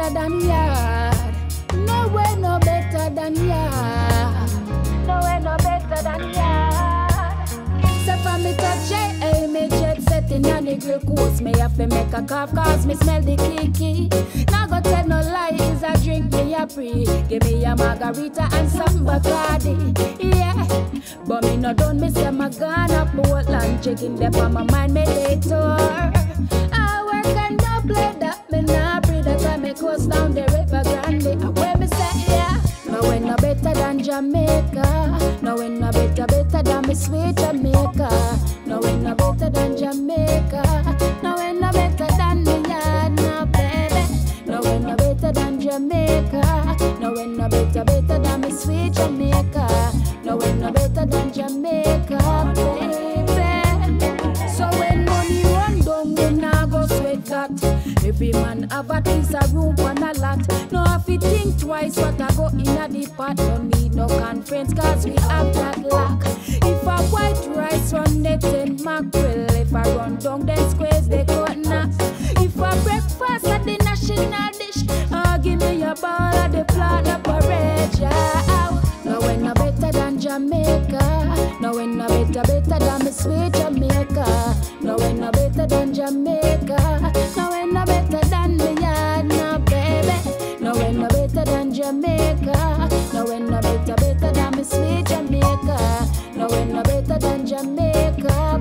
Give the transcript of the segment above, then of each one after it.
better than yard. Nowhere no better than yard. Nowhere no better than yard. So for me touch hey, me jet setting on the grill coast. Me have to make a cough cause me smell the kiki. Now go tell no lie, is a drink me a free. Give me a margarita and some Bacardi. Yeah, but me no done, me say my gun up Portland. Checking them on my mind, me later. I work and no play that, me nah breathe. That time me coast down the river Grande. Where me say yeah, no way no better than Jamaica. No way no better than me sweet Jamaica. No way no better than Jamaica. No way no better than me yard, no baby. No way no better than Jamaica. No way no better than me sweet Jamaica. No way no better than Jamaica, baby. So when money run down, we nah go sweat that. Every man have a piece of room for a lot. No have to think twice what I go in a the pot. No need no conference cause we have that luck. If a white rice run the 10 mackerel. If I run down then squares they cut nuts. If a breakfast at the national dish, give me a ball of the plant of porridge. No way no better than Jamaica. No way no better than me sweet Jamaica. No way no better than Jamaica. No way no better than me yard, no baby. No way no better than Jamaica. No way no better than me sweet Jamaica. No way no better than Jamaica,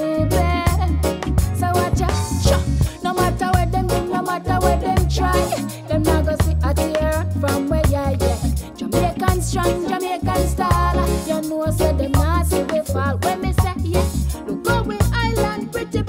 baby. So watch out, no matter where them do, no matter where them try, them not go see a tear from where you yeah. Jamaican strong, Jamaican style. You know say them not see we fall. When me say yeah, look how we island pretty.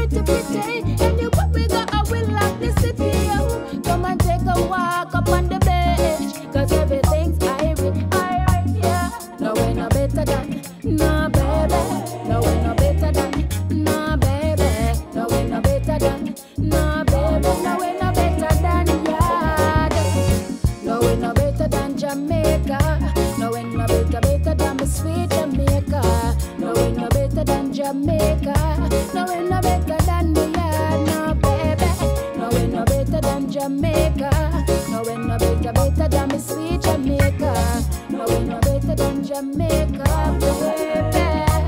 Anywhere we go, I will love the city. Oh. Come and take a walk up on the beach, cause everything's Irish, yeah. No way no better than, no baby. No way no better than, no baby. No way no better than, no baby. No way no better than yard. No way no better than Jamaica. No way no better than me sweet Jamaica. No way no better than Jamaica. No way no better than me yard, no baby. No way no better than Jamaica. No way no better than me sweet Jamaica. No way no better than Jamaica, baby.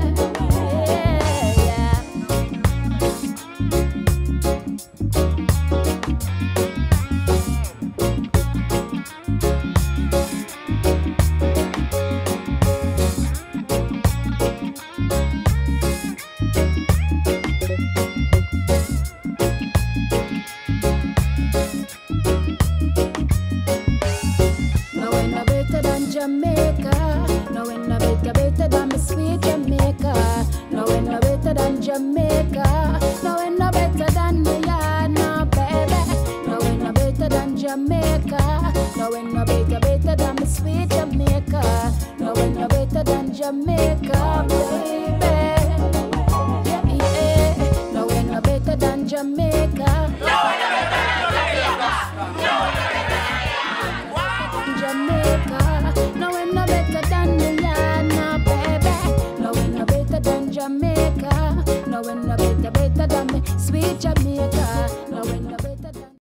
Yeah. Jamaica, no way no better than me sweet Jamaica. No way no better than Jamaica. No way no better than me yard, no baby. No way no better than Jamaica. No way no better than me sweet Jamaica. No way no better than Jamaica, baby. Yeah, no way no better than Jamaica. No way no better than Jamaica. No way no better than Jamaica.